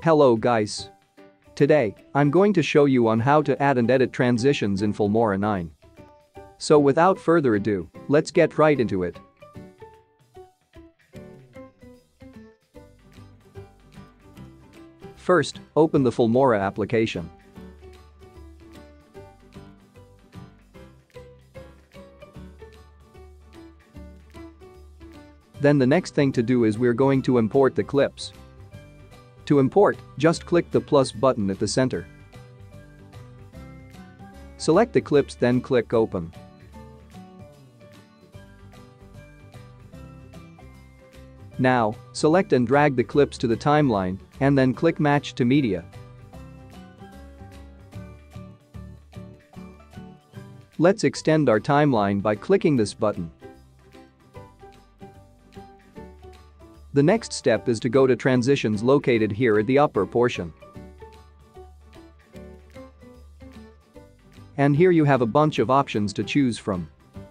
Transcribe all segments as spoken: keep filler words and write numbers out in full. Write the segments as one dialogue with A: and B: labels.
A: Hello guys. Today, I'm going to show you on how to add and edit transitions in Filmora nine. So without further ado, let's get right into it. First, open the Filmora application. Then the next thing to do is we're going to import the clips. To import, just click the plus button at the center. Select the clips, then click Open. Now, select and drag the clips to the timeline, and then click Match to Media. Let's extend our timeline by clicking this button. The next step is to go to transitions located here at the upper portion. And here you have a bunch of options to choose from.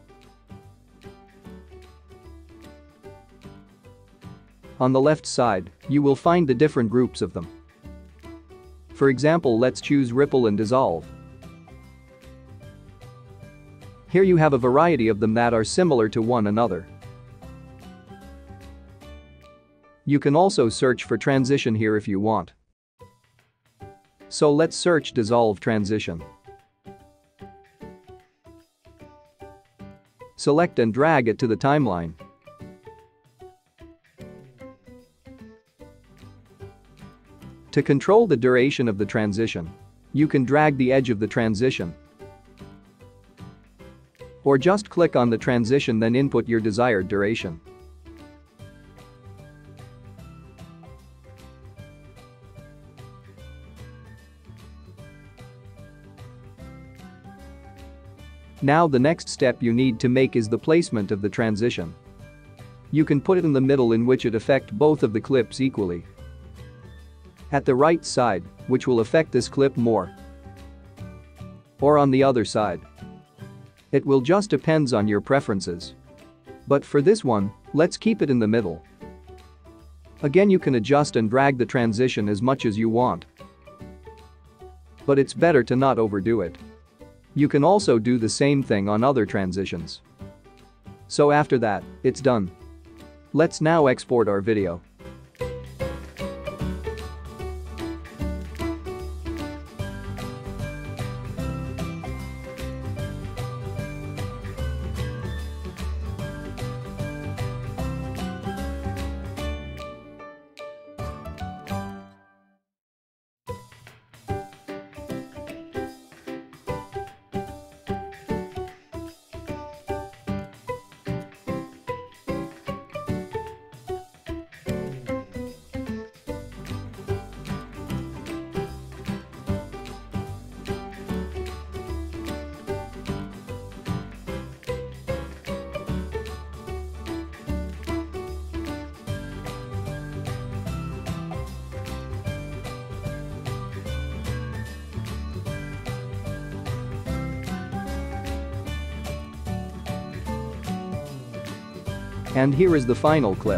A: On the left side, you will find the different groups of them. For example, let's choose Ripple and Dissolve. Here you have a variety of them that are similar to one another. You can also search for transition here if you want. So let's search Dissolve transition. Select and drag it to the timeline. To control the duration of the transition, you can drag the edge of the transition. Or just click on the transition, then input your desired duration. Now the next step you need to make is the placement of the transition. You can put it in the middle, in which it affects both of the clips equally. At the right side, which will affect this clip more. Or on the other side. It will just depends on your preferences. But for this one, let's keep it in the middle. Again, you can adjust and drag the transition as much as you want. But it's better to not overdo it. You can also do the same thing on other transitions. So after that, it's done. Let's now export our video. And here is the final clip.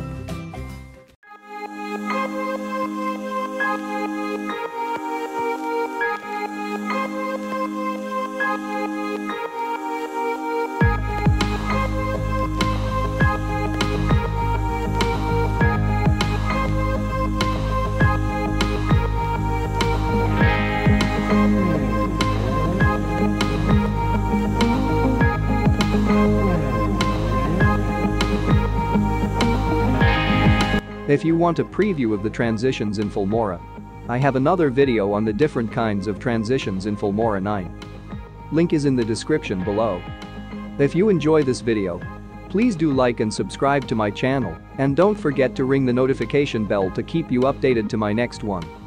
A: If you want a preview of the transitions in Filmora, I have another video on the different kinds of transitions in Filmora nine. Link is in the description below. If you enjoy this video, please do like and subscribe to my channel, and don't forget to ring the notification bell to keep you updated to my next one.